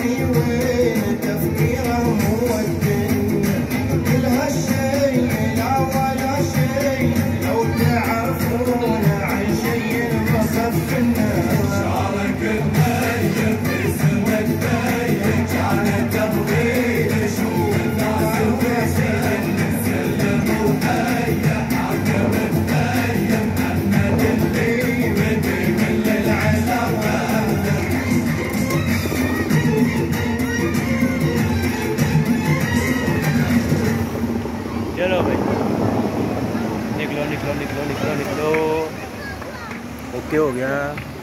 وين تفكيره هو الدنيا كل هالشيء لا ولا شيء لو تعرفون عن شيء بصف الناس شارك الميت باسم البيت كان تبغي تشوف الناس وتسلم وهي حاكم البيت محمد اللي بدي كل العلاقات चलो भाई निकलो निकलो निकलो निकलो निकलो ओके हो गया।